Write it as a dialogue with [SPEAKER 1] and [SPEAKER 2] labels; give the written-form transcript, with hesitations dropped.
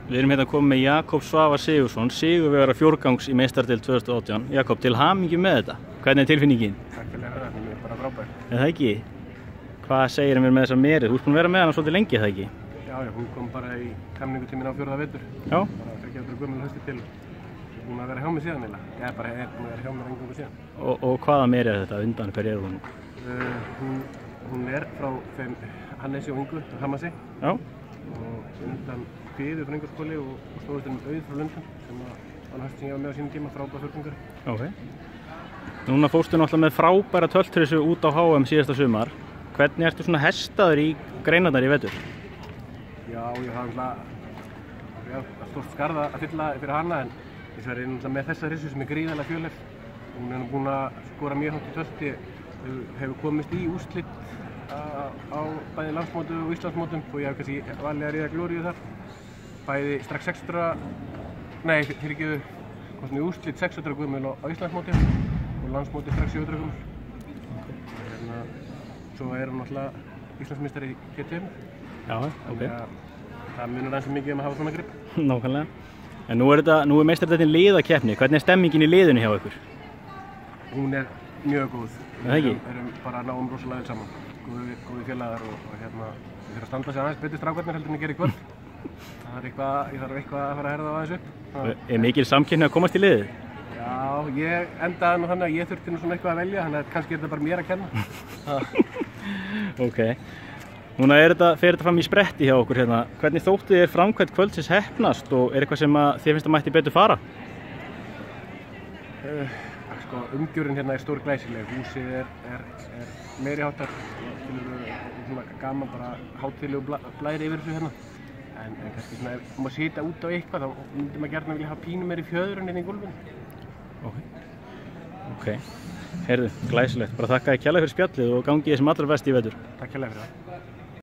[SPEAKER 1] Við erum hérna komið með Jakob Svavar Sigurðsson, sigurvegara fjórgangs í meistardeild 2018. Jakob, til hamingju með þetta. Hvernig er tilfinningin?
[SPEAKER 2] Takk fyrir það, hún er bara frábær.
[SPEAKER 1] Er það ekki? Hvað segir mér með þessa merið? Þú ert búin að vera með hana svolítið lengi, er það ekki?
[SPEAKER 2] Já, hún kom bara í kamningutíminn á 4. vetur.
[SPEAKER 1] Já.
[SPEAKER 2] Bara 30 ára gömul hausti til. Hún er að vera hjá mig síðan eiginlega. Ég er bara búin að vera hjá mér eingöngu síðan.
[SPEAKER 1] Og hvaða merið er þetta? Undan hver er hún?
[SPEAKER 2] Hún er frá þeim Hannesi og Ingu, Hamasi.
[SPEAKER 1] Já.
[SPEAKER 2] Og undan Kviðu frá Ingolsbóli og stóðist Auð frá Lundum sem var höst sem ég var með á sínum tíma, frábær fjórgangur.
[SPEAKER 1] Ok. Núna fórstu náttúrulega með frábæra töltrissu út á HM síðasta sumar. Hvernig ertu svona hestaður í greinarnar í vetur?
[SPEAKER 2] Já, ég hafði stórt skarð að fylla fyrir hana en þess vegna með þessa hrissu sem er gríðarlega fjölhæf. Hún er búin að skora mjög hátt í tölti, hefur komist í úrslit á bæði landsmótu og Íslandsmótum og ég hef kannski valið að ríða glóríu þar. Bæði strax 600, nei fyrirgeðu, komst í úrslit 600 gömul á Íslandsmóti og landsmóti strax 700 gömul. Svo er hún náttúrulega Íslandsmeistari í GTM.
[SPEAKER 1] Já, ok.
[SPEAKER 2] Það munar aðeins mikið að hafa svona grip.
[SPEAKER 1] Nákvæmlega. En nú er meistardeildin liðakeppni. Hvernig er stemmingin í liðinu hjá ykkur?
[SPEAKER 2] Hún er mjög góð.
[SPEAKER 1] Við
[SPEAKER 2] erum bara að náum rosalega vel saman. Góði félagar og við þurfum að standa sig aðeins betur strákarnir heldur en ég geri í kvöld. Ég þarf eitthvað að fara að herða á aðeins upp.
[SPEAKER 1] Er mikil samkeppni að komast í liðið?
[SPEAKER 2] Já, ég endaði nú þannig að ég þurfti nú svona eitthvað að velja, þannig að kannski er þetta bara mér að kenna.
[SPEAKER 1] Ok. Núna fer þetta fram í spretti hjá okkur hérna. Hvernig þótti þér framkvæmt kvöldsins heppnast og er eitthvað sem þér finnst að mætti betur fara?
[SPEAKER 2] Sko, umgjörðin hérna er stór glæsileg. Húsið er meiri háttar, svona gaman, bara hátíðlegu blæri yfir þessu hérna. En kannski svona ef maður sitja út á eitthvað þá myndi maður gjarnan vilja hafa pínu meiri fjöðrun inn í gólfinu.
[SPEAKER 1] Ok. Heyrðu, glæsilegt. Bara þakka þér kærlega fyrir spjallið og gangi þið sem allra best í vetur.
[SPEAKER 2] Takk kærlega fyrir það.